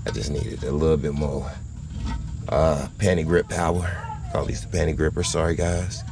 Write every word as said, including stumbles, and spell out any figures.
I just needed a little bit more uh, panty grip power. Call these the panty grippers, sorry guys.